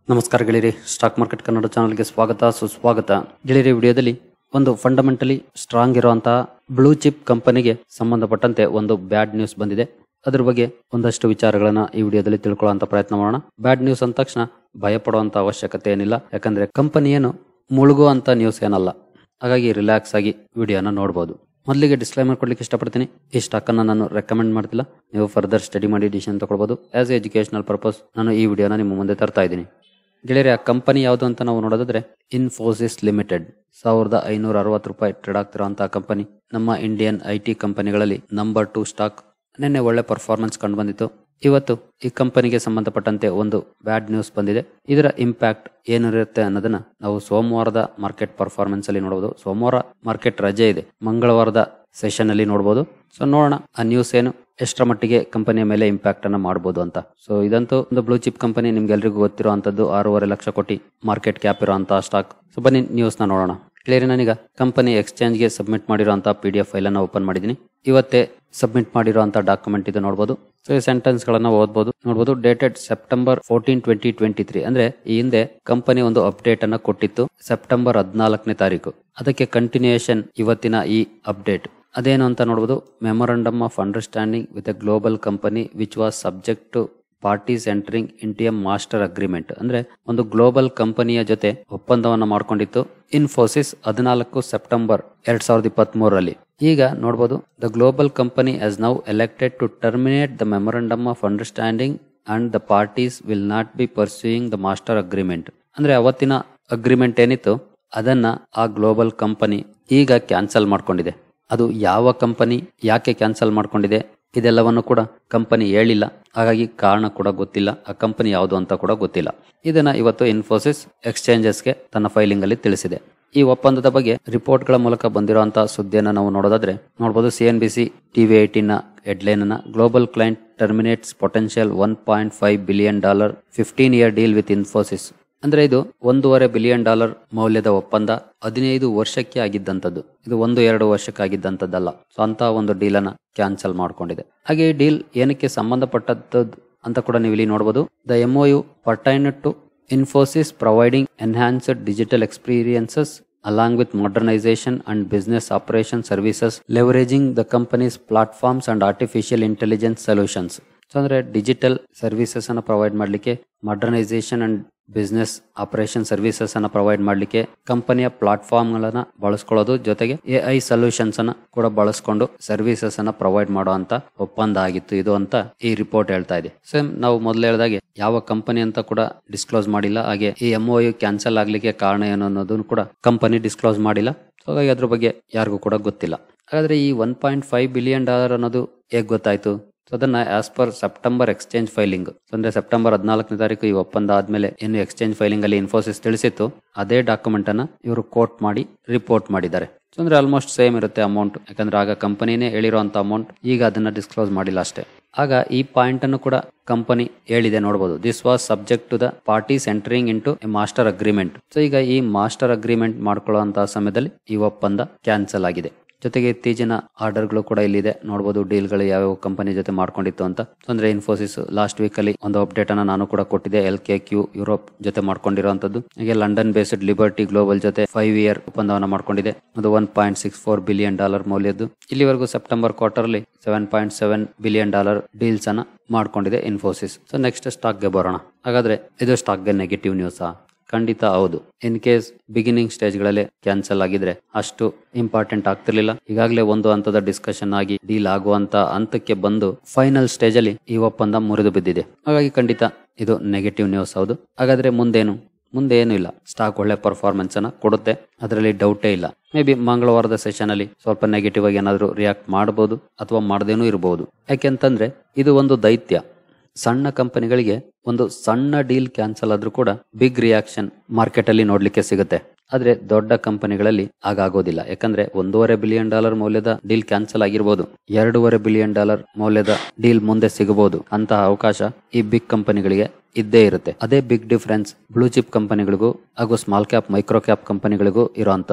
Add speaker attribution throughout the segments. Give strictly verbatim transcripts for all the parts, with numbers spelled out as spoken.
Speaker 1: ನಮಸ್ಕಾರ ಗೆಳೆಯರಿ, stock market Kannada ಚಾನಲ್ಗೆ ಸ್ವಾಗತ ಸುಸ್ವಾಗತ. ಗೆಳೆಯರಿ, ವಿಡಿಯೋದಲ್ಲಿ ಒಂದು ಫಂಡಮೆಂಟಲಿ ಸ್ಟ್ರಾಂಗ್ ಇರುವಂತಹ ಬ್ಲೂ ಚಿಪ್ ಕಂಪನಿಗೆ ಸಂಬಂಧಪಟ್ಟಂತೆ ಒಂದು ಬ್ಯಾಡ್ ನ್ಯೂಸ್ ಬಂದಿದೆ. ಅದ್ರ ಬಗ್ಗೆ ಒಂದಷ್ಟು ವಿಚಾರಗಳನ್ನ ಈ ವಿಡಿಯೋದಲ್ಲಿ ತಿಳ್ಕೊಳ್ಳುವಂತ ಪ್ರಯತ್ನ ಮಾಡೋಣ. ಬ್ಯಾಡ್ ನ್ಯೂಸ್ ಅಂದ ತಕ್ಷಣ ಭಯ ಪಡುವಂತ ಅವಶ್ಯಕತೆ ಏನಿಲ್ಲ, ಯಾಕಂದ್ರೆ ಕಂಪನಿ ಏನು ಮುಳುಗುವಂತ ನ್ಯೂಸ್ ಏನಲ್ಲ. ಹಾಗಾಗಿ ರಿಲ್ಯಾಕ್ಸ್ ಆಗಿ ವಿಡಿಯೋನ ನೋಡಬಹುದು. ಮೊದಲಿಗೆ ಡಿಸ್ಕ್ಲೈಮರ್ ಕೊಡ್ಲಿಕ್ಕೆ ಇಷ್ಟಪಡ್ತೀನಿ. ಈ ಸ್ಟಾಕ್ ಅನ್ನ ನಾನು ರೆಕಮೆಂಡ್ ಮಾಡ್ತಿಲ್ಲ, ನೀವು ಫರ್ದರ್ ಸ್ಟಡಿ ಮಾಡಿ ಡಿಸಿಷನ್ ತಗೊಳ್ಬಹುದು. ಆಸ್ ಎ ಎಜುಕೇಶನಲ್ ಪರ್ಪಸ್ ನಾನು ಈ ವಿಡಿಯೋನ ನಿಮ್ಮ ಮುಂದೆ ತರ್ತಾ ಇದ್ದೀನಿ. ಗೆಳೆಯರೆ, ಆ ಕಂಪನಿ ಯಾವುದು ಅಂತ ನಾವು ನೋಡೋದಾದ್ರೆ ಇನ್ಫೋಸಿಸ್ ಲಿಮಿಟೆಡ್. ಸಾವಿರದ ಐನೂರ ಅರವತ್ತು ರೂಪಾಯಿ ಟ್ರೇಡ್ ಆಗ್ತಿರುವಂತಹ ಕಂಪನಿ. ನಮ್ಮ ಇಂಡಿಯನ್ ಐ ಟಿ ಕಂಪನಿಗಳಲ್ಲಿ ನಂಬರ್ ಟೂ ಸ್ಟಾಕ್. ನಿನ್ನೆ ಒಳ್ಳೆ ಪರ್ಫಾರ್ಮೆನ್ಸ್ ಕಂಡು ಬಂದಿತ್ತು. ಇವತ್ತು ಈ ಕಂಪನಿಗೆ ಸಂಬಂಧಪಟ್ಟಂತೆ ಒಂದು ಬ್ಯಾಡ್ ನ್ಯೂಸ್ ಬಂದಿದೆ. ಇದರ ಇಂಪ್ಯಾಕ್ಟ್ ಏನಿರುತ್ತೆ ಅನ್ನೋದನ್ನ ನಾವು ಸೋಮವಾರದ ಮಾರ್ಕೆಟ್ ಪರ್ಫಾರ್ಮೆನ್ಸ್ ಅಲ್ಲಿ ನೋಡಬಹುದು. ಸೋಮವಾರ ಮಾರ್ಕೆಟ್ ರಜೆ ಇದೆ, ಮಂಗಳವಾರದ ಸೆಷನ್ ಅಲ್ಲಿ ನೋಡಬಹುದು. ಸೊ ನೋಡೋಣ ಆ ನ್ಯೂಸ್ ಏನು, ಎಷ್ಟರ ಮಟ್ಟಿಗೆ ಕಂಪನಿಯ ಮೇಲೆ ಇಂಪ್ಯಾಕ್ಟ್ ಅನ್ನ ಮಾಡಬಹುದು ಅಂತ. ಸೊ ಇದಂತೂ ಒಂದು ಬ್ಲೂ ಚಿಪ್ ಕಂಪನಿ, ನಿಮ್ಗೆಲ್ರಿಗೂ ಗೊತ್ತಿರುವಂತದ್ದು. ಆರೂವರೆ ಲಕ್ಷ ಕೋಟಿ ಮಾರ್ಕೆಟ್ ಕ್ಯಾಪ್ ಇರುವಂತಹ ಸ್ಟಾಕ್. ಸೊ ಬನ್ನಿ ನ್ಯೂಸ್ ನ ನೋಡೋಣ. ಕ್ಲಿಯರ್, ನಾನೀಗ ಕಂಪನಿ ಎಕ್ಸ್ಚೇಂಜ್ ಗೆ ಸಬ್ಮಿಟ್ ಮಾಡಿರುವಂತಹ ಪಿ ಡಿ ಎಫ್ ಫೈಲ್ ಅನ್ನ ಓಪನ್ ಮಾಡಿದೀನಿ. ಇವತ್ತೇ ಸಬ್ಮಿಟ್ ಮಾಡಿರುವಂತಹ ಡಾಕ್ಯುಮೆಂಟ್ ಇದು ನೋಡಬಹುದು. ಸೊ ಈ ಸೆಂಟೆನ್ಸ್ ಗಳನ್ನ ಓದಬಹುದು ನೋಡಬಹುದು. Dated September fourteen twenty twenty three ಅಂದ್ರೆ ಈ ಹಿಂದೆ ಕಂಪನಿ ಒಂದು ಅಪ್ಡೇಟ್ ಅನ್ನ ಕೊಟ್ಟಿತ್ತು ಸೆಪ್ಟೆಂಬರ್ ಹದಿನಾಲ್ಕನೇ ತಾರೀಕು. ಅದಕ್ಕೆ ಕಂಟಿನ್ಯೂಯೇಷನ್ ಇವತ್ತಿನ ಈ ಅಪ್ಡೇಟ್. ಅದೇನು ಅಂತ ನೋಡಬಹುದು. Memorandum of understanding with a global company which was subject to parties entering India master agreement. ಅಂದ್ರೆ ಒಂದು ಗ್ಲೋಬಲ್ ಕಂಪನಿಯ ಜೊತೆ ಒಪ್ಪಂದವನ್ನ ಮಾಡ್ಕೊಂಡಿತ್ತು ಇನ್ಫೋಸಿಸ್ ಹದಿನಾಲ್ಕು ಸೆಪ್ಟೆಂಬರ್ ಎರಡ್ ಸಾವಿರದ ಇಪ್ಪತ್ತ್ ಮೂರರಲ್ಲಿ. ಈಗ ನೋಡಬಹುದು, the global company has now elected to terminate the memorandum of understanding and the parties will not be pursuing the master agreement. ಅಂದ್ರೆ ಅವತ್ತಿನ ಅಗ್ರಿಮೆಂಟ್ ಏನಿತ್ತು ಅದನ್ನ ಆ ಗ್ಲೋಬಲ್ ಕಂಪನಿ ಈಗ ಕ್ಯಾನ್ಸಲ್ ಮಾಡ್ಕೊಂಡಿದೆ. ಅದು ಯಾವ ಕಂಪನಿ, ಯಾಕೆ ಕ್ಯಾನ್ಸಲ್ ಮಾಡ್ಕೊಂಡಿದೆ ಇದೆಲ್ಲವನ್ನು ಕೂಡ ಕಂಪನಿ ಹೇಳಿಲ್ಲ. ಹಾಗಾಗಿ ಕಾರಣ ಕೂಡ ಗೊತ್ತಿಲ್ಲ, ಆ ಕಂಪನಿ ಯಾವುದು ಅಂತ ಕೂಡ ಗೊತ್ತಿಲ್ಲ. ಇದನ್ನ ಇವತ್ತು ಇನ್ಫೋಸಿಸ್ ಎಕ್ಸ್ಚೇಂಜಸ್ಗೆ ತನ್ನ ಫೈಲಿಂಗ್ ಅಲ್ಲಿ ತಿಳಿಸಿದೆ. ಈ ಒಪ್ಪಂದದ ಬಗ್ಗೆ ರಿಪೋರ್ಟ್ ಗಳ ಮೂಲಕ ಬಂದಿರುವಂತಹ ಸುದ್ದಿಯನ್ನು ನಾವು ನೋಡೋದಾದ್ರೆ ನೋಡಬಹುದು. C N B C TV eighteen ನ ಹೆಡ್ಲೈನ್ ಅನ್ನ, global client terminates potential one point five billion dollar fifteen year deal with Infosys. ಅಂದ್ರೆ ಇದು ಒಂದೂವರೆ ಬಿಲಿಯನ್ ಡಾಲರ್ ಮೌಲ್ಯದ ಒಪ್ಪಂದ, ಹದಿನೈದು ವರ್ಷಕ್ಕೆ ಆಗಿದ್ದಂಥದ್ದು. ಇದು ಒಂದು ಎರಡು ವರ್ಷಕ್ಕೆ ಆಗಿದ್ದಂಥದ್ದಲ್ಲ. ಸೊ ಅಂತ ಒಂದು ಡೀಲ್ ಅನ್ನ ಕ್ಯಾನ್ಸಲ್ ಮಾಡ್ಕೊಂಡಿದೆ. ಹಾಗೆ ಈ ಡೀಲ್ ಏನಕ್ಕೆ ಸಂಬಂಧಪಟ್ಟದ್ದು ಅಂತ ಕೂಡ ನೀವು ಇಲ್ಲಿ ನೋಡಬಹುದು. The MOU pertain to Infosys providing enhanced digital experiences along with modernization and business operation services leveraging the company's platforms and artificial intelligence solutions. So ಅಂದ್ರೆ ಡಿಜಿಟಲ್ ಸರ್ವಿಸಸ್ ಅನ್ನ ಪ್ರೊವೈಡ್ ಮಾಡ್ಲಿಕ್ಕೆ, modernisation and business operation services ಅನ್ನ provide ಮಾಡ್ಲಿಕ್ಕೆ ಕಂಪನಿಯ platform ಗಳನ್ನ ಬಳಸ್ಕೊಳ್ಳೋದು, ಜೊತೆಗೆ A I solutions ಅನ್ನ ಕೂಡ ಬಳಸ್ಕೊಂಡು ಸರ್ವಿಸಸ್ ಅನ್ನ ಪ್ರೊವೈಡ್ ಮಾಡುವಂತ ಒಪ್ಪಂದ ಆಗಿತ್ತು ಇದು ಅಂತ ಈ ರಿಪೋರ್ಟ್ ಹೇಳ್ತಾ ಇದೆ. ಸೇಮ್ ನಾವು ಮೊದಲು ಹೇಳಿದಾಗೆ ಯಾವ ಕಂಪನಿ ಅಂತ ಕೂಡ ಡಿಸ್ಕ್ಲೋಸ್ ಮಾಡಿಲ್ಲ. ಹಾಗೆ ಈ ಎಂಒಯು ಕ್ಯಾನ್ಸಲ್ ಆಗ್ಲಿಕ್ಕೆ ಕಾರಣ ಏನು ಅನ್ನೋದನ್ನು ಕೂಡ ಕಂಪನಿ ಡಿಸ್ಕ್ಲೋಸ್ ಮಾಡಿಲ್ಲ. ಹಾಗಾಗಿ ಅದ್ರ ಬಗ್ಗೆ ಯಾರಿಗೂ ಕೂಡ ಗೊತ್ತಿಲ್ಲ. ಹಾಗಾದ್ರೆ ಈ one point five billion dollar ಅನ್ನೋದು ಹೇಗ್ ಗೊತ್ತಾಯ್ತು? ಸೊ ಅದನ್ನ as per September exchange filing, ಅಂದ್ರೆ ಸೆಪ್ಟೆಂಬರ್ ಹದಿನಾಲ್ಕನೇ ತಾರೀಕು ಈ ಒಪ್ಪಂದ ಆದ್ಮೇಲೆ ಏನು ಎಕ್ಸ್ಚೇಂಜ್ ಫೈಲಿಂಗ್ ಅಲ್ಲಿ ಇನ್ಫೋಸಿಸ್ ತಿಳಿಸಿತ್ತು, ಅದೇ ಡಾಕ್ಯುಮೆಂಟ್ ಅನ್ನ ಇವರು ಕೋಟ್ ಮಾಡಿ ರಿಪೋರ್ಟ್ ಮಾಡಿದ್ದಾರೆ. ಸೊ ಅಂದ್ರೆ ಆಲ್ಮೋಸ್ಟ್ ಸೇಮ್ ಇರುತ್ತೆ ಅಮೌಂಟ್, ಯಾಕಂದ್ರೆ ಆಗ ಕಂಪನಿನೇ ಹೇಳಿರುವಂತ ಅಮೌಂಟ್, ಈಗ ಅದನ್ನ ಡಿಸ್ಕ್ಲೋಸ್ ಮಾಡಿಲ್ಲ ಅಷ್ಟೇ. ಆಗ ಈ ಪಾಯಿಂಟ್ ಅನ್ನು ಕೂಡ ಕಂಪನಿ ಹೇಳಿದೆ ನೋಡಬಹುದು. This was subject to the parties entering into a master agreement. So ಈಗ ಈ ಮಾಸ್ಟರ್ ಅಗ್ರಿಮೆಂಟ್ ಮಾಡ್ಕೊಳ್ಳುವಂತಹ ಸಮಯದಲ್ಲಿ ಈ ಒಪ್ಪಂದ ಕ್ಯಾನ್ಸಲ್ ಆಗಿದೆ. ಜೊತೆಗೆ ಇತ್ತೀಚಿನ ಆರ್ಡರ್ ಗಳು ಕೂಡ ಇಲ್ಲಿದೆ ನೋಡಬಹುದು, ಡೀಲ್ ಗಳು ಯಾವ್ಯಾವ ಕಂಪನಿ ಜೊತೆ ಮಾಡ್ಕೊಂಡಿತ್ತು ಅಂತ. ಅಂದ್ರೆ ಇನ್ಫೋಸಿಸ್ ಲಾಸ್ಟ್ ವೀಕ್ ಅಲ್ಲಿ ಒಂದು ಅಪ್ಡೇಟ್ ಅನ್ನ ನಾನು ಕೂಡ ಕೊಟ್ಟಿದ್ದೆ. ಎಲ್ ಕೆ ಕ್ಯೂ ಯುರೋಪ್ ಜೊತೆ ಮಾಡ್ಕೊಂಡಿರುವಂತದ್ದು. ಹಾಗೆ ಲಂಡನ್ ಬೇಸ್ಡ್ ಲಿಬರ್ಟಿ ಗ್ಲೋಬಲ್ ಜೊತೆ ಫೈವ್ ಇಯರ್ ಒಪ್ಪಂದವನ್ನ ಮಾಡ್ಕೊಂಡಿದೆ. ಅದು one point six four billion dollar ಮೌಲ್ಯದ್ದು. ಇಲ್ಲಿವರೆಗೂ ಸೆಪ್ಟೆಂಬರ್ ಕ್ವಾರ್ಟರ್ ಅಲ್ಲಿ seven point seven billion dollar deals ಅನ್ನ ಮಾಡ್ಕೊಂಡಿದೆ ಇನ್ಫೋಸಿಸ್. ಸೊ ನೆಕ್ಸ್ಟ್ ಸ್ಟಾಕ್ ಗೆ ಬರೋಣ. ಹಾಗಾದ್ರೆ ಇದು ಸ್ಟಾಕ್ ಗೆ ನೆಗೆಟಿವ್ ನ್ಯೂಸಾ? ಖಂಡಿತ ಹೌದು. ಇನ್ ಕೇಸ್ ಬಿಗಿನಿಂಗ್ ಸ್ಟೇಜ್ ಗಳಲ್ಲಿ ಕ್ಯಾನ್ಸಲ್ ಆಗಿದ್ರೆ ಅಷ್ಟು ಇಂಪಾರ್ಟೆಂಟ್ ಆಗ್ತಿರ್ಲಿಲ್ಲ. ಈಗಾಗಲೇ ಒಂದು ಹಂತದ ಡಿಸ್ಕಷನ್ ಆಗಿ ಡೀಲ್ ಆಗುವಂತ ಹಂತಕ್ಕೆ ಬಂದು ಫೈನಲ್ ಸ್ಟೇಜ್ ಅಲ್ಲಿ ಈ ಒಪ್ಪಂದ ಮುರಿದು ಬಿದ್ದಿದೆ. ಹಾಗಾಗಿ ಖಂಡಿತ ಇದು ನೆಗೆಟಿವ್ ನ್ಯೂಸ್ ಹೌದು. ಹಾಗಾದ್ರೆ ಮುಂದೇನು? ಮುಂದೆ ಏನು ಇಲ್ಲ, ಸ್ಟಾಕ್ ಒಳ್ಳೆ ಪರ್ಫಾರ್ಮೆನ್ಸ್ ಅನ್ನ ಕೊಡುತ್ತೆ, ಅದರಲ್ಲಿ ಡೌಟೇ ಇಲ್ಲ. ಮೇ ಬಿ ಮಂಗಳವಾರದ ಸೆಷನ್ ಅಲ್ಲಿ ಸ್ವಲ್ಪ ನೆಗೆಟಿವ್ ಆಗಿ ಏನಾದ್ರು ರಿಯಾಕ್ಟ್ ಮಾಡಬಹುದು ಅಥವಾ ಮಾಡದೇನೂ ಇರಬಹುದು. ಯಾಕೆಂತಂದ್ರೆ ಇದು ಒಂದು ದೈತ್ಯ. ಸಣ್ಣ ಕಂಪನಿಗಳಿಗೆ ಒಂದು ಸಣ್ಣ ಡೀಲ್ ಕ್ಯಾನ್ಸಲ್ ಆದ್ರೂ ಕೂಡ ಬಿಗ್ ರಿಯಾಕ್ಷನ್ ಮಾರ್ಕೆಟ್ ಅಲ್ಲಿ ನೋಡ್ಲಿಕ್ಕೆ ಸಿಗುತ್ತೆ. ಆದ್ರೆ ದೊಡ್ಡ ಕಂಪನಿಗಳಲ್ಲಿ ಆಗೋದಿಲ್ಲ. ಯಾಕಂದ್ರೆ ಒಂದೂವರೆ ಬಿಲಿಯನ್ ಡಾಲರ್ ಮೌಲ್ಯದ ಡೀಲ್ ಕ್ಯಾನ್ಸಲ್ ಆಗಿರ್ಬೋದು, ಎರಡೂವರೆ ಬಿಲಿಯನ್ ಡಾಲರ್ ಮೌಲ್ಯದ ಡೀಲ್ ಮುಂದೆ ಸಿಗಬಹುದು. ಅಂತಹ ಅವಕಾಶ ಈ ಬಿಗ್ ಕಂಪನಿಗಳಿಗೆ ಇದ್ದೇ ಇರುತ್ತೆ. ಅದೇ ಬಿಗ್ ಡಿಫರೆನ್ಸ್ ಬ್ಲೂ ಚಿಪ್ ಕಂಪನಿಗಳಿಗೂ ಹಾಗೂ ಸ್ಮಾಲ್ ಕ್ಯಾಪ್ ಮೈಕ್ರೋ ಕ್ಯಾಪ್ ಕಂಪನಿಗಳಿಗೂ ಇರುವಂತದ್ದು.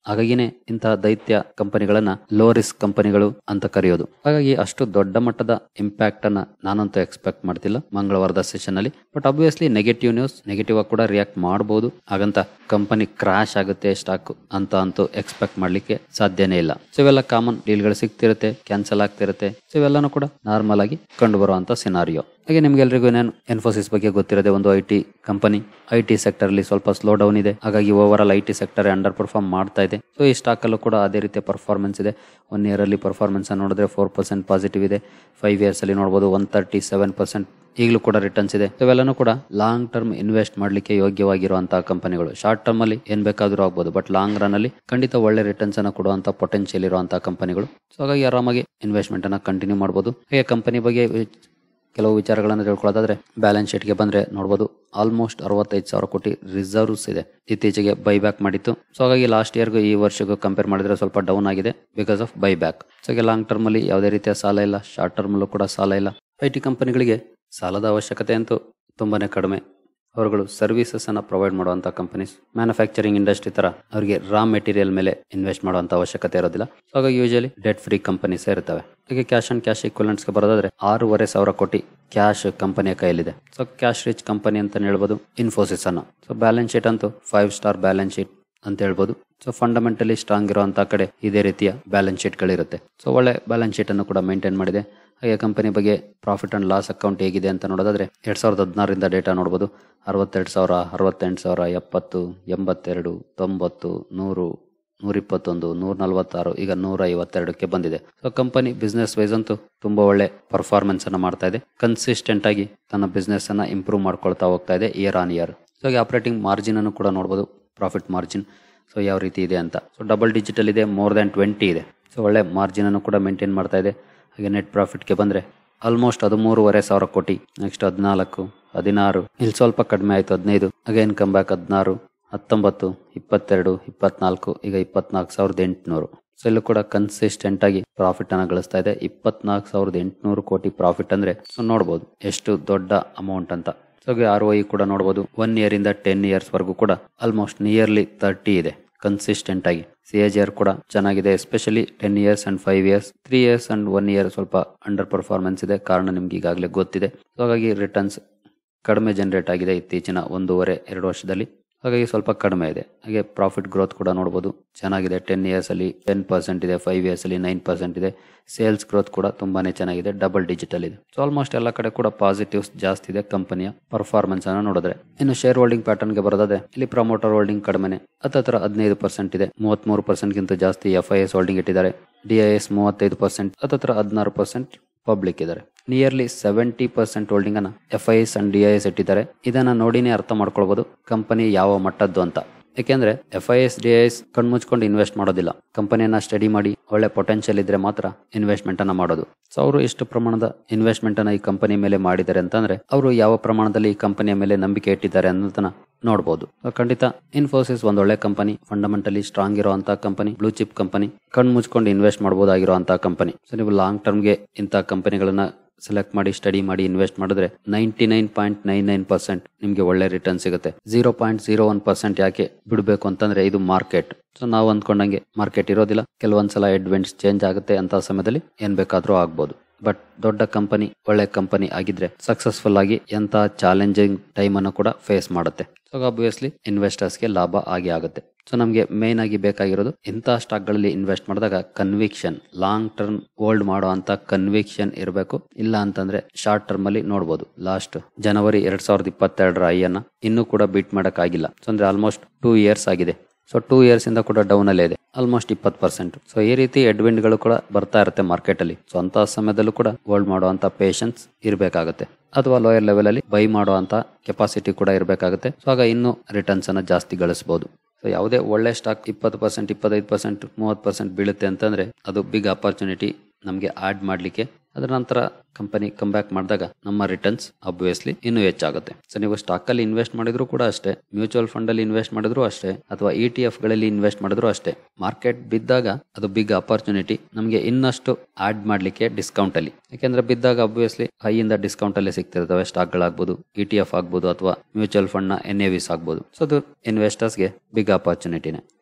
Speaker 1: ಹಾಗಾಗಿನೇ ಇಂತಹ ದೈತ್ಯ ಕಂಪನಿಗಳನ್ನ ಲೋ ರಿಸ್ಕ್ ಕಂಪನಿಗಳು ಅಂತ ಕರೆಯೋದು. ಹಾಗಾಗಿ ಅಷ್ಟು ದೊಡ್ಡ ಮಟ್ಟದ ಇಂಪ್ಯಾಕ್ಟ್ ಅನ್ನ ನಾನಂತೂ ಎಕ್ಸ್ಪೆಕ್ಟ್ ಮಾಡ್ತಿಲ್ಲ ಮಂಗಳವಾರದ ಸೆಷನ್ ಅಲ್ಲಿ. But obviously negative news negative ಆಗಿ ಕೂಡ ರಿಯಾಕ್ಟ್ ಮಾಡಬಹುದು. ಹಾಗಂತ ಕಂಪನಿ ಕ್ರಾಶ್ ಆಗುತ್ತೆ ಸ್ಟಾಕ್ ಅಂತ ಅಂತೂ ಎಕ್ಸ್ಪೆಕ್ಟ್ ಮಾಡ್ಲಿಕ್ಕೆ ಸಾಧ್ಯನೇ ಇಲ್ಲ. ಸೊ ಇವೆಲ್ಲ ಕಾಮನ್ ಡೀಲ್ ಗಳು ಸಿಗ್ತಿರುತ್ತೆ, ಕ್ಯಾನ್ಸಲ್ ಆಗ್ತಿರುತ್ತೆ. ಸೊ ಇವೆಲ್ಲಾನು ಕೂಡ ನಾರ್ಮಲ್ ಆಗಿ ಕಂಡು ಬರುವಂತ ಸಿನಾರಿಯೋ. ಹಾಗೆ ನಿಮ್ಗೆಲ್ರಿಗೂ ನಾನು ಇನ್ಫೋಸಿಸ್ ಬಗ್ಗೆ ಗೊತ್ತಿರೋದೆ, ಒಂದು I T company. I T sector ಅಲ್ಲಿ ಸ್ವಲ್ಪ ಸ್ಲೋ ಡೌನ್ ಇದೆ. ಹಾಗಾಗಿ overall I T sector underperform ಮಾಡ್ತಾ ಇದೆ. ಸೊ ಈ ಸ್ಟಾಕ್ ಅಲ್ಲೂ ಕೂಡ ಅದೇ ರೀತಿಯ ಪರ್ಫಾರ್ಮೆನ್ಸ್ ಇದೆ. ಒನ್ ಇಯರ್ ಅಲ್ಲಿ ಪರ್ಫಾರ್ಮೆನ್ಸ್ ನೋಡಿದ್ರೆ ಫೋರ್ ಪರ್ಸೆಂಟ್ ಪಾಸಿಟಿವ್ ಇದೆ. ಫೈವ್ ಇಯರ್ಸ್ ಅಲ್ಲಿ ನೋಡಬಹುದು ಒನ್ ತರ್ಟಿ ಸೆವೆನ್ ಪರ್ಸೆಂಟ್ ಈಗಲೂ ಕೂಡ ರಿಟರ್ನ್ಸ್ ಇದೆ. ಇವೆಲ್ಲನೂ ಕೂಡ ಲಾಂಗ್ ಟರ್ಮ್ ಇನ್ವೆಸ್ಟ್ ಮಾಡ್ಲಿಕ್ಕೆ ಯೋಗ್ಯವಾಗಿರುವಂತಹ ಕಂಪನಿಗಳು. ಶಾರ್ಟ್ ಟರ್ಮ್ ಅಲ್ಲಿ ಏನ್ ಬೇಕಾದ್ರೂ ಆಗ್ಬಹುದು, ಬಟ್ ಲಾಂಗ್ ರನ್ ಅಲ್ಲಿ ಖಂಡಿತ ಒಳ್ಳೆ ರಿಟರ್ನ್ಸ್ ಅನ್ನ ಕೊಡುವಂತ ಪೊಟೆನ್ಶಿಯಲ್ ಇರುವಂತಹ ಕಂಪನಿಗಳು. ಸೊ ಹಾಗಾಗಿ ಆರಾಮಾಗಿ ಇನ್ವೆಸ್ಟ್ಮೆಂಟ್ ಅನ್ನ ಕಂಟಿನ್ಯೂ ಮಾಡಬಹುದು. ಹಾಗೆ ಕಂಪನಿ ಬಗ್ಗೆ ಕೆಲವು ವಿಚಾರಗಳನ್ನು ತಿಳ್ಕೊಳ್ಳೋದಾದ್ರೆ, ಬ್ಯಾಲೆನ್ಸ್ ಶೀಟ್ ಗೆ ಬಂದ್ರೆ ನೋಡಬಹುದು ಆಲ್ಮೋಸ್ಟ್ ಅರವತ್ತೈದು ಸಾವಿರ ಕೋಟಿ ರಿಸರ್ವ್ಸ್ ಇದೆ. ಇತ್ತೀಚೆಗೆ ಬೈ ಬ್ಯಾಕ್ ಮಾಡಿತ್ತು. ಸೊ ಹಾಗಾಗಿ ಲಾಸ್ಟ್ ಇಯರ್ಗೂ ಈ ವರ್ಷಗೂ ಕಂಪೇರ್ ಮಾಡಿದ್ರೆ ಸ್ವಲ್ಪ ಡೌನ್ ಆಗಿದೆ because of buy back. So ಹಾಗೆ ಲಾಂಗ್ ಟರ್ಮ್ ಅಲ್ಲಿ ಯಾವುದೇ ರೀತಿಯ ಸಾಲ ಇಲ್ಲ, ಶಾರ್ಟ್ ಟರ್ಮ್ ಅಲ್ಲೂ ಕೂಡ ಸಾಲ ಇಲ್ಲ. ಐ ಟಿ ಕಂಪನಿಗಳಿಗೆ ಸಾಲದ ಅವಶ್ಯಕತೆ ಅಂತೂ ತುಂಬಾನೇ ಕಡಿಮೆ. ಅವರುಗಳು ಸರ್ವಿಸಸ್ ಅನ್ನ ಪ್ರೊವೈಡ್ ಮಾಡುವಂತ ಕಂಪನೀಸ್. ಮ್ಯಾನುಫ್ಯಾಕ್ಚರಿಂಗ್ ಇಂಡಸ್ಟ್ರಿ ತರ ಅವರಿಗೆ ರಾ ಮೆಟೀರಿಯಲ್ ಮೇಲೆ ಇನ್ವೆಸ್ಟ್ ಮಾಡುವಂತ ಅವಶ್ಯಕತೆ ಇರೋದಿಲ್ಲ. ಸೊ ಹಾಗಾಗಿ ಯೂಶಲಿ ಡೆಟ್ ಫ್ರೀ ಕಂಪನೀಸ್ ಇರ್ತವೆ. ಹಾಗೆ ಕ್ಯಾಶ್ ಅಂಡ್ ಕ್ಯಾಶ್ ಈಕ್ವಲೆಂಟ್ಸ್ ಗೆ ಬರೋದಾದ್ರೆ ಆರೂವರೆ ಸಾವಿರ ಕೋಟಿ ಕ್ಯಾಶ್ ಕಂಪನಿಯ ಕೈಯಲ್ಲಿದೆ. ಸೊ ಕ್ಯಾಶ್ ರಿಚ್ ಕಂಪನಿ ಅಂತ ಹೇಳ್ಬೋದು ಇನ್ಫೋಸಿಸ್ ಅನ್ನ. ಸೊ ಬ್ಯಾಲೆನ್ಸ್ ಶೀಟ್ ಅಂತೂ ಫೈವ್ ಸ್ಟಾರ್ ಬ್ಯಾಲೆನ್ಸ್ ಶೀಟ್ ಅಂತ ಹೇಳ್ಬೋದು. ಸೊ ಫಂಡಮೆಂಟಲಿ ಸ್ಟ್ರಾಂಗ್ ಇರುವಂತ ಕಡೆ ಇದೇ ರೀತಿಯ ಬ್ಯಾಲೆನ್ಸ್ ಶೀಟ್ ಗಳಿರುತ್ತೆ. ಸೊ ಒಳ್ಳೆ ಬ್ಯಾಲೆನ್ಸ್ ಶೀಟ್ ಅನ್ನು ಕೂಡ ಮೇಂಟೈನ್ ಮಾಡಿದೆ. ಹಾಗೆ ಕಂಪನಿ ಬಗ್ಗೆ ಪ್ರಾಫಿಟ್ ಅಂಡ್ ಲಾಸ್ ಅಕೌಂಟ್ ಹೇಗಿದೆ ಅಂತ ನೋಡೋದಾದ್ರೆ ಎರಡ್ ಸಾವಿರದ ಹದಿನಾರರಿಂದ ಡೇಟಾ ನೋಡಬಹುದು. ಅರವತ್ತೆರಡು ಸಾವಿರ, ಅರವತ್ತೆಂಟು ಸಾವಿರ, ಎಪ್ಪತ್ತು, ಎಂಬತ್ತೆರಡು, ತೊಂಬತ್ತು, ನೂರು, ನೂರ ಇಪ್ಪತ್ತೊಂದು, ನೂರ ನಲವತ್ತಾರು, ಈಗ ನೂರ ಐವತ್ತೆರಡಕ್ಕೆ ಬಂದಿದೆ. ಸೊ ಕಂಪನಿ ಬಿಸ್ನೆಸ್ ವೈಸ್ ಅಂತೂ ತುಂಬಾ ಒಳ್ಳೆ ಪರ್ಫಾರ್ಮೆನ್ಸ್ ಅನ್ನ ಮಾಡ್ತಾ ಇದೆ. ಕನ್ಸಿಸ್ಟೆಂಟ್ ಆಗಿ ತನ್ನ ಬಿಸ್ನೆಸ್ ಅನ್ನ ಇಂಪ್ರೂವ್ ಮಾಡ್ಕೊಳ್ತಾ ಹೋಗ್ತಾ ಇದೆ ಇಯರ್ ಆನ್ ಇಯರ್. ಸೊ ಹಾಗೆ ಆಪರೇಟಿಂಗ್ ಮಾರ್ಜಿನ್ ಅನ್ನು ಕೂಡ ನೋಡಬಹುದು, ಪ್ರಾಫಿಟ್ ಮಾರ್ಜಿನ್ ಸೊ ಯಾವ ರೀತಿ ಇದೆ ಅಂತ. ಸೊ ಡಬಲ್ ಡಿಜಿಟಲ್ ಇದೆ, ಮೋರ್ ದನ್ ಟ್ವೆಂಟಿ ಇದೆ. ಸೊ ಒಳ್ಳೆ ಮಾರ್ಜಿನ್ ಅನ್ನು ಕೂಡ ಮೇಂಟೈನ್ ಮಾಡ್ತಾ ಇದೆ. ಹಾಗೆ ನೆಟ್ ಪ್ರಾಫಿಟ್ಗೆ ಬಂದ್ರೆ ಆಲ್ಮೋಸ್ಟ್ ಹದಿಮೂರುವರೆ ಸಾವಿರ ಕೋಟಿ. ನೆಕ್ಸ್ಟ್ ಹದಿನಾಲ್ಕು, ಹದಿನಾರು, ಇಲ್ಲಿ ಸ್ವಲ್ಪ ಕಡಿಮೆ ಆಯ್ತು ಹದಿನೈದು, ಅಗೇನ್ ಕಮ್ ಬ್ಯಾಕ್ ಹದಿನಾರು, ಹತ್ತೊಂಬತ್ತು, ಇಪ್ಪತ್ತೆರಡು, ಇಪ್ಪತ್ನಾಲ್ಕು, ಈಗ ಇಪ್ಪತ್ನಾಲ್ಕು ಸಾವಿರದ ಎಂಟುನೂರು. ಸೊ ಇಲ್ಲೂ ಕೂಡ ಕನ್ಸಿಸ್ಟೆಂಟ್ ಆಗಿ ಪ್ರಾಫಿಟ್ ಅನ್ನ ಗಳಿಸ್ತಾ ಇದೆ. ಇಪ್ಪತ್ನಾಲ್ಕು ಸಾವಿರದ ಎಂಟುನೂರು ಕೋಟಿ ಪ್ರಾಫಿಟ್ ಅಂದ್ರೆ ಸೊ ನೋಡಬಹುದು ಎಷ್ಟು ದೊಡ್ಡ ಅಮೌಂಟ್ ಅಂತ. ಸೊ ಆರ್ ಒ ಇ ಕೂಡ ನೋಡಬಹುದು ಒನ್ ಇಯರ್ ಇಂದ ಟೆನ್ ಇಯರ್ಸ್ ವರೆಗೂ ಕೂಡ ಆಲ್ಮೋಸ್ಟ್ ನಿಯರ್ಲಿ ತರ್ಟಿ ಇದೆ ಕನ್ಸಿಸ್ಟೆಂಟ್ ಆಗಿ. ಸಿ ಎ ಜಿ ಆರ್ ಕೂಡ ಚೆನ್ನಾಗಿದೆ, especially ten years and five years. Three years and one year ಸ್ವಲ್ಪ ಅಂಡರ್ ಪರ್ಫಾರ್ಮೆನ್ಸ್ ಇದೆ, ಕಾರಣ ನಿಮ್ಗೆ ಈಗಾಗಲೇ ಗೊತ್ತಿದೆ. ಸೊ ಹಾಗಾಗಿ ರಿಟರ್ನ್ಸ್ ಕಡಿಮೆ ಜನರೇಟ್ ಆಗಿದೆ ಇತ್ತೀಚಿನ ಒಂದೂವರೆ ಎರಡು ವರ್ಷದಲ್ಲಿ. ಹಾಗಾಗಿ ಸ್ವಲ್ಪ ಕಡಿಮೆ ಇದೆ. ಹಾಗೆ ಪ್ರಾಫಿಟ್ ಗ್ರೋತ್ ಕೂಡ ನೋಡಬಹುದು ಚೆನ್ನಾಗಿದೆ. ಟೆನ್ ಇಯರ್ಸ್ ಅಲ್ಲಿ ಟೆನ್ ಪರ್ಸೆಂಟ್ ಇದೆ, ಫೈವ್ ಇಯರ್ಸ್ ಅಲ್ಲಿ ನೈನ್ ಪರ್ಸೆಂಟ್ ಇದೆ. ಸೇಲ್ಸ್ ಗ್ರೋತ್ ಕೂಡ ತುಂಬಾನೇ ಚೆನ್ನಾಗಿದೆ, ಡಬಲ್ ಡಿಜಿಟಲ್ ಇದೆ. ಸೊ ಆಲ್ಮೋಸ್ಟ್ ಎಲ್ಲ ಕಡೆ ಕೂಡ ಪಾಸಿಟಿವ್ಸ್ ಜಾಸ್ತಿ ಇದೆ ಕಂಪನಿಯ ಪರ್ಫಾರ್ಮೆನ್ಸ್ ಅನ್ನ ನೋಡಿದ್ರೆ. ಇನ್ನು ಶೇರ್ ಹೋಲ್ಡಿಂಗ್ ಪ್ಯಾಟರ್ನ್ ಗೆ ಬರೋದಾದ್ರೆ ಇಲ್ಲಿ ಪ್ರಮೋಟರ್ ಹೋಲ್ಡಿಂಗ್ ಕಡಿಮೆ, ಹತ್ತತ್ರ ಹದಿನೈದು ಪರ್ಸೆಂಟ್ ಇದೆ. ಮೂವತ್ಮೂರು ಪರ್ಸೆಂಟ್ ಗಿಂತ ಜಾಸ್ತಿ ಎಫ್ ಐ ಎಸ್ ಹೋಲ್ಡಿಂಗ್ ಇಟ್ಟಿದ್ದಾರೆ. ಡಿ ಐ ಎಸ್ ಮೂವತ್ತೈದು ಪರ್ಸೆಂಟ್, ಹತ್ತತ್ರ ಹದಿನಾರು ಪರ್ಸೆಂಟ್ ಪಬ್ಲಿಕ್ ಇದ್ದಾರೆ. ನಿಯರ್ಲಿ ಸೆವೆಂಟಿ ಪರ್ಸೆಂಟ್ ಹೋಲ್ಡಿಂಗ್ ಅನ್ನ F I S and D I S ಇಟ್ಟಿದ್ದಾರೆ. ಇದನ್ನ ನೋಡಿನೇ ಅರ್ಥ ಮಾಡ್ಕೊಳ್ಬಹುದು ಕಂಪನಿ ಯಾವ ಮಟ್ಟದ್ದು ಅಂತ. ಯಾಕೆಂದ್ರೆ F I S D I S ಕಣ್ಮುಚ್ಕೊಂಡು ಇನ್ವೆಸ್ಟ್ ಮಾಡೋದಿಲ್ಲ. ಕಂಪನಿಯನ್ನ ಸ್ಟಡಿ ಮಾಡಿ ಒಳ್ಳೆ ಪೊಟೆನ್ಶಿಯಲ್ ಇದ್ರೆ ಮಾತ್ರ ಇನ್ವೆಸ್ಟ್ಮೆಂಟ್ ಅನ್ನ ಮಾಡೋದು. ಸೊ ಅವರು ಎಷ್ಟು ಪ್ರಮಾಣದ ಇನ್ವೆಸ್ಟ್ಮೆಂಟ್ ಅನ್ನ ಈ ಕಂಪನಿ ಮೇಲೆ ಮಾಡಿದ್ದಾರೆ ಅಂತಂದ್ರೆ ಅವರು ಯಾವ ಪ್ರಮಾಣದಲ್ಲಿ ಈ ಕಂಪನಿಯ ಮೇಲೆ ನಂಬಿಕೆ ಇಟ್ಟಿದ್ದಾರೆ ಅನ್ನೋದನ್ನ ನೋಡಬಹುದು. ಖಂಡಿತ ಇನ್ಫೋಸಿಸ್ ಒಂದು ಒಳ್ಳೆ ಕಂಪನಿ, ಫಂಡಮೆಂಟಲಿ ಸ್ಟ್ರಾಂಗ್ ಇರುವಂತಹ ಕಂಪನಿ, ಬ್ಲೂ ಚಿಪ್ ಕಂಪನಿ, ಕಣ್ ಮುಚ್ಕೊಂಡು ಇನ್ವೆಸ್ಟ್ ಮಾಡಬಹುದಾಗಿರುವಂತಹ ಕಂಪನಿ. ಸೊ ನೀವು ಲಾಂಗ್ ಟರ್ಮ್ಗೆ ಇಂತಹ ಕಂಪನಿಗಳನ್ನ ಸೆಲೆಕ್ಟ್ ಮಾಡಿ ಸ್ಟಡಿ ಮಾಡಿ ಇನ್ವೆಸ್ಟ್ ಮಾಡಿದ್ರೆ ninety nine point nine nine percent ನಿಮ್ಗೆ ಒಳ್ಳೆ ರಿಟರ್ನ್ ಸಿಗುತ್ತೆ. Zero point zero one percent ಯಾಕೆ ಬಿಡಬೇಕು ಅಂತಂದ್ರೆ ಇದು ಮಾರ್ಕೆಟ್. ಸೊ ನಾವು ಅಂದ್ಕೊಂಡಂಗೆ ಮಾರ್ಕೆಟ್ ಇರೋದಿಲ್ಲ, ಕೆಲವೊಂದ್ಸಲ ಹೆಡ್ವಿಂಡ್ಸ್ ಚೇಂಜ್ ಆಗುತ್ತೆ. ಅಂತ ಸಮಯದಲ್ಲಿ ಏನ್ ಬೇಕಾದ್ರೂ ಆಗ್ಬೋದು. ಬಟ್ ದೊಡ್ಡ ಕಂಪನಿ, ಒಳ್ಳೆ ಕಂಪನಿ ಆಗಿದ್ರೆ ಸಕ್ಸಸ್ಫುಲ್ ಆಗಿ ಎಂತ ಚಾಲೆಂಜಿಂಗ್ ಟೈಮ್ ಅನ್ನು ಕೂಡ ಫೇಸ್ ಮಾಡುತ್ತೆ. ಸೊ ಆಬ್ವಿಯಸ್ಲಿ ಇನ್ವೆಸ್ಟರ್ಸ್ಗೆ ಲಾಭ ಆಗಿ ಆಗುತ್ತೆ. ಸೊ ನಮಗೆ ಮೇನ್ ಆಗಿ ಬೇಕಾಗಿರೋದು ಇಂತಹ ಸ್ಟಾಕ್ ಗಳಲ್ಲಿ ಇನ್ವೆಸ್ಟ್ ಮಾಡಿದಾಗ ಕನ್ವಿಕ್ಷನ್, ಲಾಂಗ್ ಟರ್ಮ್ ಹೋಲ್ಡ್ ಮಾಡೋ ಅಂತ ಕನ್ವಿಕ್ಷನ್ ಇರಬೇಕು. ಇಲ್ಲ ಅಂತಂದ್ರೆ ಶಾರ್ಟ್ ಟರ್ಮ್ ಅಲ್ಲಿ ನೋಡಬಹುದು. ಲಾಸ್ಟ್ ಜನವರಿ ಎರಡ್ ಸಾವಿರದ ಇಪ್ಪತ್ತೆರಡರ ಐ ಅನ್ನ ಇನ್ನೂ ಕೂಡ ಬೀಟ್ ಮಾಡಕ್ ಆಗಿಲ್ಲ. ಸೊ ಅಂದ್ರೆ ಆಲ್ಮೋಸ್ಟ್ ಟೂ ಇಯರ್ಸ್ ಆಗಿದೆ. ಸೊ ಟೂ ಇಯರ್ಸ್ ಇಂದ ಕೂಡ ಡೌನ್ ಅಲ್ಲೇ ಇದೆ, ಆಲ್ಮೋಸ್ಟ್ ಇಪ್ಪತ್ತು ಪರ್ಸೆಂಟ್. ಸೊ ಈ ರೀತಿ ಹೆಡ್ವಿಂಡ್ ಗಳು ಕೂಡ ಬರ್ತಾ ಇರುತ್ತೆ ಮಾರ್ಕೆಟ್ ಅಲ್ಲಿ. ಸೊ ಅಂತ ಸಮಯದಲ್ಲೂ ಕೂಡ ಹೋಲ್ಡ್ ಮಾಡುವಂತ ಪೇಷನ್ಸ್ ಇರಬೇಕಾಗುತ್ತೆ, ಅಥವಾ ಲೋಯರ್ ಲೆವೆಲ್ ಅಲ್ಲಿ ಬೈ ಮಾಡುವಂತ ಕೆಪಾಸಿಟಿ ಕೂಡ ಇರಬೇಕಾಗುತ್ತೆ. ಸೊ ಆಗ ಇನ್ನೂ ರಿಟರ್ನ್ಸ್ ಅನ್ನ ಜಾಸ್ತಿ ಗಳಿಸಬಹುದು. ಸೊ ಯಾವುದೇ ಒಳ್ಳೆ ಸ್ಟಾಕ್ ಇಪ್ಪತ್ತು ಪರ್ಸೆಂಟ್, ಇಪ್ಪತ್ತೈದು ಪರ್ಸೆಂಟ್, ಮೂವತ್ತು ಪರ್ಸೆಂಟ್ ಬೀಳುತ್ತೆ ಅಂತಂದ್ರೆ ಅದು ಬಿಗ್ ಅಪರ್ಚುನಿಟಿ ನಮಗೆ ಆಡ್ ಮಾಡ್ಲಿಕ್ಕೆ. ಅದರ ನಂತರ ಕಂಪನಿ ಕಮ್ ಬ್ಯಾಕ್ ಮಾಡಿದಾಗ ನಮ್ಮ ರಿಟರ್ನ್ಸ್ ಆಬ್ವಿಯಸ್ಲಿ ಇನ್ನೂ ಹೆಚ್ಚಾಗುತ್ತೆ. ಸೊ ನೀವು ಸ್ಟಾಕ್ ಅಲ್ಲಿ ಇನ್ವೆಸ್ಟ್ ಮಾಡಿದ್ರು ಕೂಡ ಅಷ್ಟೇ, ಮ್ಯೂಚುವಲ್ ಫಂಡ್ ಅಲ್ಲಿ ಇನ್ವೆಸ್ಟ್ ಮಾಡಿದ್ರು ಅಷ್ಟೇ, ಅಥವಾ ಇ ಟಿ ಎಫ್ ಗಳಲ್ಲಿ ಇನ್ವೆಸ್ಟ್ ಮಾಡಿದ್ರು ಅಷ್ಟೇ, ಮಾರ್ಕೆಟ್ ಬಿದ್ದಾಗ ಅದು ಬಿಗ್ ಅಪರ್ಚುನಿಟಿ ನಮಗೆ ಇನ್ನಷ್ಟು ಆಡ್ ಮಾಡ್ಲಿಕ್ಕೆ ಡಿಸ್ಕೌಂಟ್ ಅಲ್ಲಿ. ಯಾಕೆಂದ್ರೆ ಬಿದ್ದಾಗ ಆಬ್ವಿಯಸ್ಲಿ ಹೈ ಇಂದ ಡಿಸ್ಕೌಂಟ್ ಅಲ್ಲಿ ಸಿಗ್ತಿರ್ತವೆ. ಸ್ಟಾಕ್ ಗಳಾಗ್ಬೋದು, ಇ ಟಿ ಎಫ್ ಆಗ್ಬೋದು, ಅಥವಾ ಮ್ಯೂಚುವಲ್ ಫಂಡ್ ನ ಎನ್ ಎ ವಿಸ್ ಆಗ್ಬೋದು. ಸೊ ಅದು ಇನ್ವೆಸ್ಟರ್ಸ್ ಗೆ ಬಿಗ್ ಅಪರ್ಚುನಿಟಿನೇ.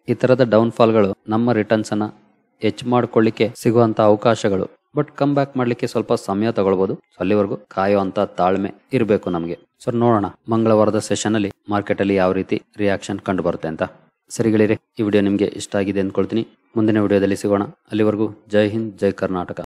Speaker 1: ಈ ತರದ ಡೌನ್ ಫಾಲ್ಗಳು ನಮ್ಮ ರಿಟರ್ನ್ಸ್ ಅನ್ನ ಹೆಚ್ಚು ಮಾಡ್ಕೊಳ್ಳಿಕ್ಕೆ ಸಿಗುವಂತ ಅವಕಾಶಗಳು. ಬಟ್ ಕಮ್ ಬ್ಯಾಕ್ ಮಾಡ್ಲಿಕ್ಕೆ ಸ್ವಲ್ಪ ಸಮಯ ತಗೊಳ್ಬಹುದು. ಸೊ ಅಲ್ಲಿವರೆಗೂ ಕಾಯುವಂತ ತಾಳ್ಮೆ ಇರಬೇಕು ನಮಗೆ. ಸೊ ನೋಡೋಣ ಮಂಗಳವಾರದ ಸೆಷನ್ ಅಲ್ಲಿ ಮಾರ್ಕೆಟ್ ಅಲ್ಲಿ ಯಾವ ರೀತಿ ರಿಯಾಕ್ಷನ್ ಕಂಡು ಬರುತ್ತೆ ಅಂತ. ಸರಿಗಳಿರಿ, ಈ ವಿಡಿಯೋ ನಿಮ್ಗೆ ಇಷ್ಟ ಆಗಿದೆ ಅಂದ್ಕೊಳ್ತೀನಿ. ಮುಂದಿನ ವಿಡಿಯೋದಲ್ಲಿ ಸಿಗೋಣ. ಅಲ್ಲಿವರೆಗೂ ಜೈ ಹಿಂದ್, ಜೈ ಕರ್ನಾಟಕ.